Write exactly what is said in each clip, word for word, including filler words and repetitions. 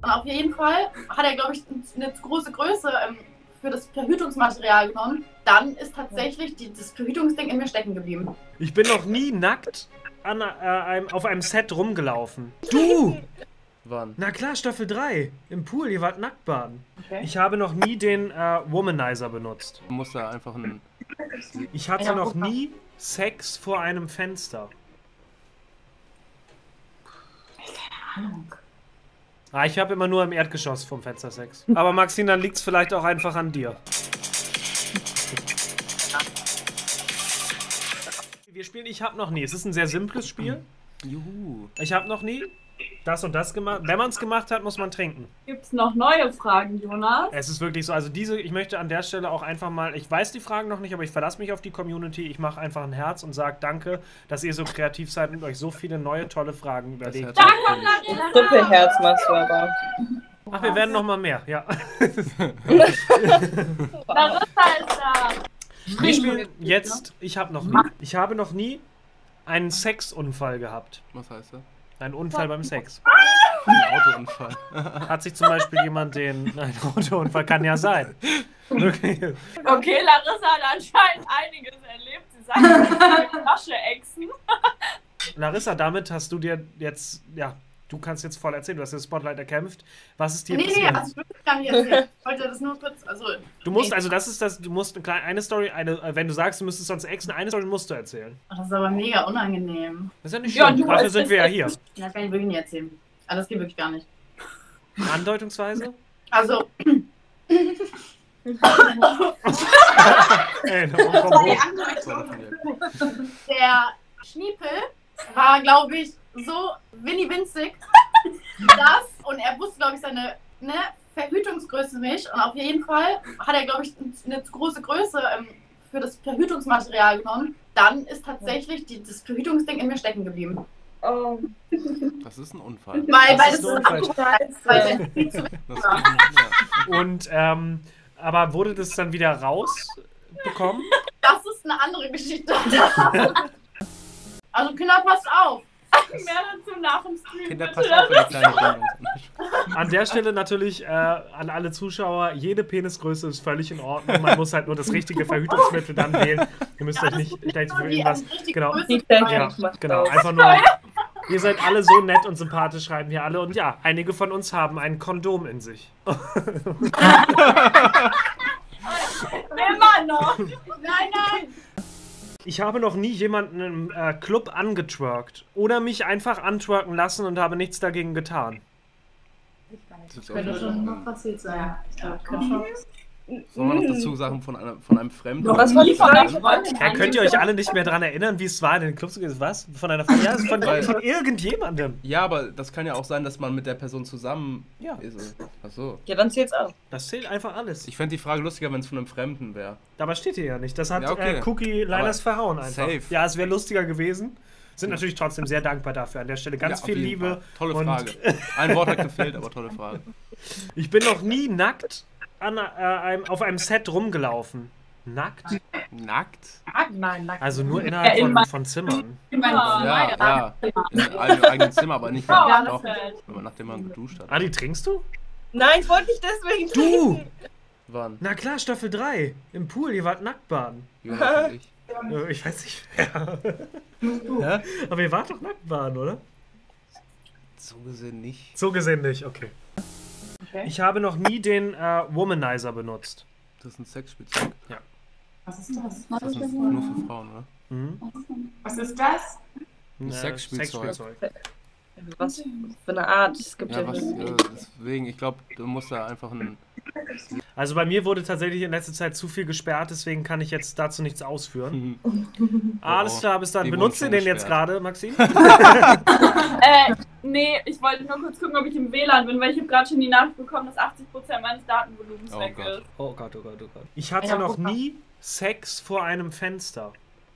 Und auf jeden Fall hat er, glaube ich, eine große Größe ähm, für das Verhütungsmaterial genommen. Dann ist tatsächlich die, das Verhütungsding in mir stecken geblieben. Ich bin noch nie nackt an, äh, einem, auf einem Set rumgelaufen. Du! Wann? Na klar, Staffel drei. Im Pool, ihr wart nackt baden. Okay. Ich habe noch nie den äh, Womanizer benutzt. Du musst da einfach ein... Ich hatte noch nie Sex vor einem Fenster. Keine Ahnung. Ah, ich habe immer nur im Erdgeschoss vom Fenster Sex. Aber Maxine, dann liegt es vielleicht auch einfach an dir. Wir spielen Ich hab noch nie. Es ist ein sehr simples Spiel. Juhu. Ich habe noch nie das und das gemacht. Wenn man es gemacht hat, muss man trinken. Gibt's noch neue Fragen, Jonas? Es ist wirklich so. Also diese, ich möchte an der Stelle auch einfach mal, ich weiß die Fragen noch nicht, aber ich verlasse mich auf die Community. Ich mache einfach ein Herz und sage danke, dass ihr so kreativ seid und euch so viele neue, tolle Fragen überlegt. Danke, Larissa! Trippelherz machst du aber. Ach, wir werden noch mal mehr, ja. Larissa ist da! Wir spielen jetzt, ich habe noch nie. Ich habe noch nie einen Sexunfall gehabt. Was heißt das? Einen Unfall beim Sex. Ein Autounfall. Hat sich zum Beispiel jemand den... Ein Autounfall kann ja sein. Okay. Okay, Larissa hat anscheinend einiges erlebt. Sie sagt, sie will Flasche exen. Larissa, damit hast du dir jetzt... Ja, du kannst jetzt voll erzählen. Du hast das Spotlight erkämpft. Was ist dir Nee, nee, passiert? also ich will das gar nicht erzählen. Ich wollte das nur kurz, also... Du musst, nee. also das ist das, du musst eine, kleine, eine Story, eine, wenn du sagst, du müsstest sonst exen, eine Story musst du erzählen. Oh, das ist aber mega unangenehm. Das ist ja nicht Ja, schlimm, du dafür weißt sind es. wir ja hier. Ja, kann ich wirklich nicht erzählen. Also das geht wirklich gar nicht. Andeutungsweise? Also... Ey, no, komm, komm, Die hoch. Andeutung. Der Schniepel war, glaube ich, so winnie winzig, dass, und er wusste, glaube ich, seine ne, Verhütungsgröße nicht. Und auf jeden Fall hat er, glaube ich, eine große Größe ähm, für das Verhütungsmaterial genommen. Dann ist tatsächlich die, das Verhütungsding in mir stecken geblieben. Oh. Das ist ein Unfall. Weil, Das weil ist das ein ist Unfall. weil das viel zu Das ist, ja. Und, ähm, aber wurde das dann wieder rausbekommen? Das ist eine andere Geschichte. Also Kinder, passt auf. Mehr dazu nach dem Stream. Kinder, bitte. pass auf, wenn die kleine Bindung An der Stelle natürlich äh, an alle Zuschauer, jede Penisgröße ist völlig in Ordnung. Man muss halt nur das richtige Verhütungsmittel dann wählen. Ihr müsst Ja, euch nicht gleich für die irgendwas... ähm, richtige Genau. Größe Die sein. Ja, Technik macht genau. aus. Einfach nur... Ihr seid alle so nett und sympathisch, schreiben hier alle. Und ja, einige von uns haben ein Kondom in sich. Immer noch. Nein, nein. Ich habe noch nie jemanden im äh, Club angetwerkt oder mich einfach antwerken lassen und habe nichts dagegen getan. Das ist Könnte auch- schon noch passiert sein. Ja, könnte schon. Soll man noch dazu sagen von einem, von einem Fremden? Was war die Frage? Ja, könnt ihr euch alle nicht mehr daran erinnern, wie es war, in den Club zu gehen? Was? Von einer ja, es ist von, von irgendjemandem. Ja, aber das kann ja auch sein, dass man mit der Person zusammen Ja. ist. Achso. Ja, dann zählt's auch. Das zählt einfach alles. Ich fände die Frage lustiger, wenn es von einem Fremden wäre. Dabei steht hier ja nicht. Das hat Ja, okay. äh, Cookie Linus verhauen einfach. safe. Ja, es wäre lustiger gewesen. Sind natürlich trotzdem sehr dankbar dafür. An der Stelle ganz Ja, auf viel jeden Liebe. Fall. Tolle und Frage. Ein Wort hat gefehlt, aber tolle Frage. Ich bin noch nie nackt an, äh, einem, auf einem Set rumgelaufen. Nackt? Nackt? Nein, nein. Also nur innerhalb Ja, in von, von Zimmern. Ja, ja. In einem eigenen Zimmer, aber nicht Ja, mehr. das Doch, fällt. wenn man nachdem man geduscht hat. Adi, trinkst du? Nein, ich wollte nicht deswegen Du! trinken. Wann? Na klar, Staffel drei. Im Pool, ihr wart nackt baden. Jonas und ich. Äh, Ich weiß nicht wer. Ja? Aber ihr wart doch nackt baden, oder? So gesehen nicht. So gesehen nicht, okay. Okay. Ich habe noch nie den äh, Womanizer benutzt. Das ist ein Sexspielzeug. Was ist das? Das ist nur für Frauen, oder? Mhm. Was ist das? Ein Äh, Sexspielzeug. Was für eine Art? Es gibt ja, Ja, was, ja, deswegen, ich glaube, du musst da einfach ein... Also bei mir wurde tatsächlich in letzter Zeit zu viel gesperrt, deswegen kann ich jetzt dazu nichts ausführen. Alles Oh, klar, bis dann. die Benutzt ihr wurden schon den jetzt gesperrt. gerade, Maxim? Äh, nee, ich wollte nur kurz gucken, ob ich im W L A N bin, weil ich habe gerade schon die Nachricht bekommen, dass achtzig Prozent meines Datenvolumens Oh weg Gott. ist. Oh Gott, oh Gott, oh Gott. Ich hatte Ja, noch guck mal. nie Sex vor einem Fenster.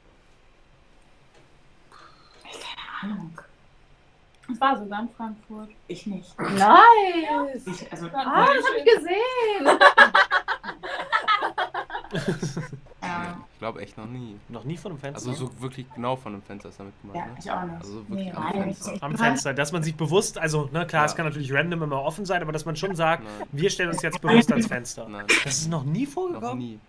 Ahnung. Das war sogar in Frankfurt. Ich nicht. Nice! Ich, also, Ah, das hab ich gesehen. ja. Ich glaube echt noch nie. Noch nie von einem Fenster? Also so wirklich genau von einem Fenster ist damit gemeint, Ja, ne? ich auch nicht. Also wirklich Nee, am nein. Fenster. Am Fenster, dass man sich bewusst, also ne, klar, Ja. es kann natürlich random immer offen sein, aber dass man schon sagt, Nein. wir stellen uns jetzt bewusst ans Fenster. Nein, Das ist noch nie noch vorgekommen? nie.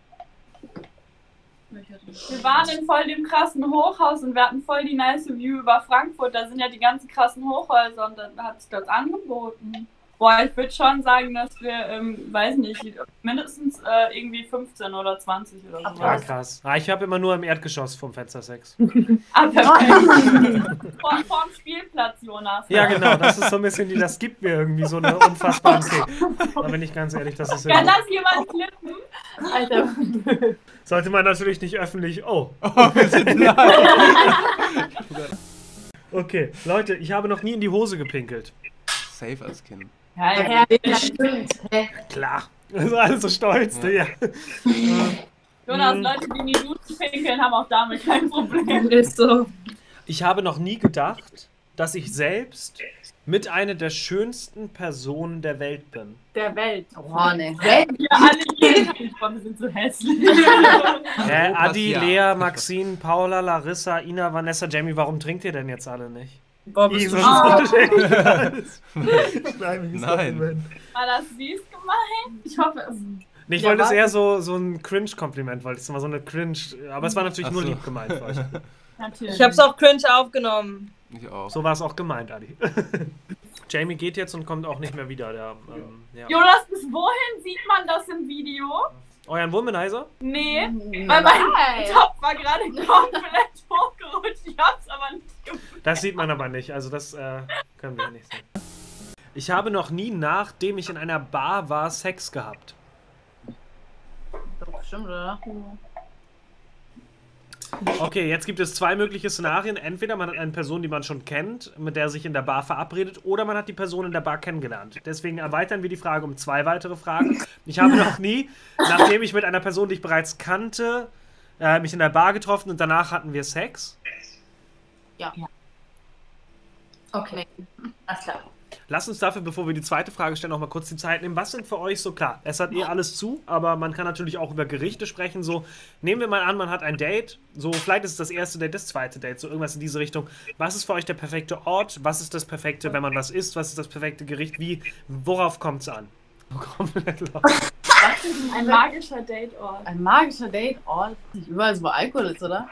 Wir waren in voll dem krassen Hochhaus und wir hatten voll die nice View über Frankfurt. Da sind ja die ganzen krassen Hochhäuser und dann hat es das angeboten. Boah, ich würde schon sagen, dass wir, ähm, weiß nicht, mindestens äh, irgendwie fünfzehn oder zwanzig oder so. Ja, krass. Ah, ich habe immer nur im Erdgeschoss vom Fenster Sex. Ah, perfekt. Vor, vorm Spielplatz, Jonas. Ja, genau, das ist so ein bisschen die, das gibt mir irgendwie so eine unfassbare Kick. Da bin ich ganz ehrlich, das ist Kann irgendwie, das jemand klippen? Alter. sollte man natürlich nicht öffentlich, oh. Wir sind live. Okay, Leute, ich habe noch nie in die Hose gepinkelt. Safe als Kind. Ja, Ja, das stimmt. Hä? Klar. Das ist alles so stolz, Ja. ja. Jonas, Leute, die in die Dusche pinkeln, haben auch damit kein Problem. Ist so. Ich habe noch nie gedacht, dass ich selbst mit einer der schönsten Personen der Welt bin. Der Welt. Oh, ne. Hä? Wir alle jeden Tag, ich glaube, wir sind so hässlich. Äh, Adi, Ja. Lea, Maxine, Paula, Larissa, Ina, Vanessa, Jamie, warum trinkt ihr denn jetzt alle nicht? Boah, bist Ih, du so schon. so schlecht. Schleimiges Nein. Kompliment. War das süß gemeint? Ich hoffe es. Nee, ich Ja, wollte es was? eher so, so ein Cringe-Kompliment, wollte ich mal so eine Cringe, aber es war natürlich Ach nur so. lieb gemeint für euch. Natürlich. Ich hab's auch cringe aufgenommen. Ich auch. So war es auch gemeint, Adi. Jamie geht jetzt und kommt auch nicht mehr wieder. Der, ähm, ja. Jonas, bis wohin sieht man das im Video? Euren Womanizer? Nee, weil Nein. mein Top war gerade komplett hochgerutscht. Ich hab's aber nicht gemacht. Das sieht man aber nicht, also das äh, können wir nicht sehen. Ich habe noch nie, nachdem ich in einer Bar war, Sex gehabt. Doch, bestimmt, oder? Okay, jetzt gibt es zwei mögliche Szenarien. Entweder man hat eine Person, die man schon kennt, mit der sich in der Bar verabredet, oder man hat die Person in der Bar kennengelernt. Deswegen erweitern wir die Frage um zwei weitere Fragen. Ich habe noch nie, nachdem ich mit einer Person, die ich bereits kannte, äh, mich in der Bar getroffen und danach hatten wir Sex. Ja. Okay. Alles klar. Lasst uns dafür, bevor wir die zweite Frage stellen, noch mal kurz die Zeit nehmen. Was sind für euch so, klar, es hat eh alles zu, aber man kann natürlich auch über Gerichte sprechen. So, nehmen wir mal an, man hat ein Date, so vielleicht ist es das erste Date, das zweite Date, so irgendwas in diese Richtung. Was ist für euch der perfekte Ort? Was ist das perfekte, wenn man was isst? Was ist das perfekte Gericht? Wie, worauf kommt es an? Komplett los. Ein magischer Dateort. Ein magischer Date-Ort. Nicht überall, wo Alkohol ist, oder?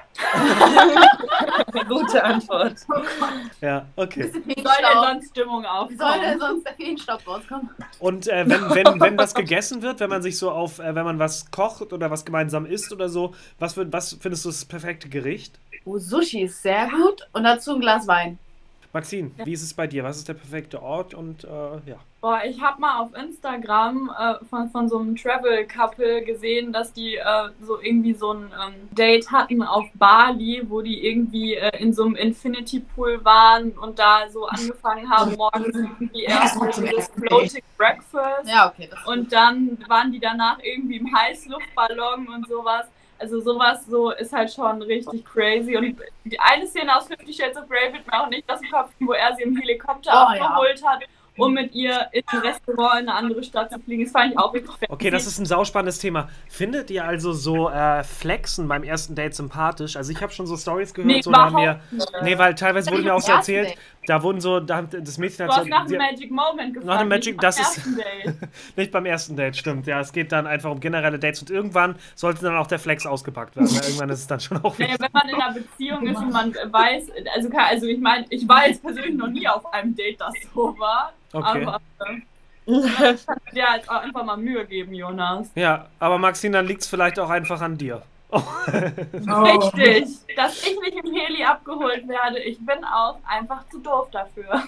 Gute Antwort. Ja, okay. Wie soll denn sonst Stimmung Wie soll denn aufkommen? sonst der Feenstaub rauskommen? Und äh, wenn, wenn, wenn was gegessen wird, wenn man sich so auf, äh, wenn man was kocht oder was gemeinsam isst oder so, was, wird, was findest du das perfekte Gericht? Oh, Sushi ist sehr gut und dazu ein Glas Wein. Maxine, wie ist es bei dir? Was ist der perfekte Ort? Und äh, ja. Boah, ich habe mal auf Instagram äh, von, von so einem Travel-Couple gesehen, dass die äh, so irgendwie so ein ähm, Date hatten auf Bali, wo die irgendwie äh, in so einem Infinity-Pool waren und da so angefangen haben, morgens irgendwie erst mit dieses Floating Breakfast. Ja, okay. Das Und dann waren die danach irgendwie im Heißluftballon und sowas. Also sowas so ist halt schon richtig crazy. Und die eine Szene aus Fifty Shades of Grey wird mir auch nicht aus dem Kopf, wo er sie im Helikopter Oh, ja. abgeholt hat, um mit ihr in ein Restaurant in eine andere Stadt zu fliegen. Das fand ich auch wirklich Okay, das ist ein sauspannendes Thema. Findet ihr also so äh, Flexen beim ersten Date sympathisch? Also ich habe schon so Stories gehört, Nee, so da haben überhaupt mir, nicht. nee, weil teilweise wurde mir auch so Beim ersten erzählt, da wurden so, da, das Mädchen Du hat hast so, nach die, dem Magic Moment gefragt. Nach dem Magic- nicht das beim ist- ersten Date. nicht beim ersten Date, stimmt. Ja, es geht dann einfach um generelle Dates und irgendwann sollte dann auch der Flex ausgepackt werden. Weil irgendwann ist es dann schon auch Naja, wieder. wenn man in einer Beziehung ist und man weiß, also, kann- also ich meine, ich war jetzt persönlich noch nie auf einem Date, das so war. Okay. Aber äh, ich kann dir halt auch einfach mal Mühe geben, Jonas. Ja, aber Maxine, dann liegt es vielleicht auch einfach an dir. Oh. Richtig, dass ich nicht im Heli abgeholt werde. Ich bin auch einfach zu doof dafür.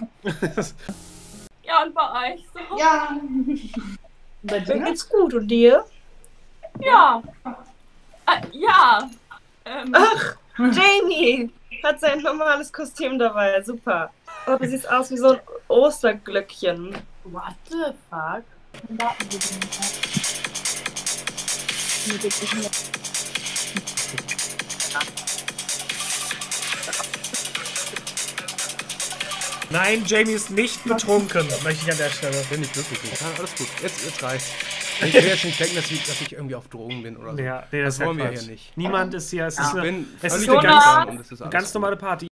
Ja, und bei euch so? Ja. Bei Mir dir? geht's gut und dir? Ja. Äh, ja. Ähm, Ach, Jamie hat sein normales Kostüm dabei. Super. Oh, du siehst aus wie so ein Osterglöckchen. What the fuck? Nein, Jamie ist nicht betrunken, möchte ich an der Stelle. Bin ich wirklich nicht. Ja, alles gut. Jetzt, jetzt reicht's. Ich will jetzt nicht denken, dass ich, dass ich irgendwie auf Drogen bin oder so. Ja, nee, das, das wollen ist ja wir Quatsch. hier nicht. Niemand ist hier. Es Ich ist eine, bin es ist völlig eine ganz, nüchtern und das ist alles ganz gut. normale Party.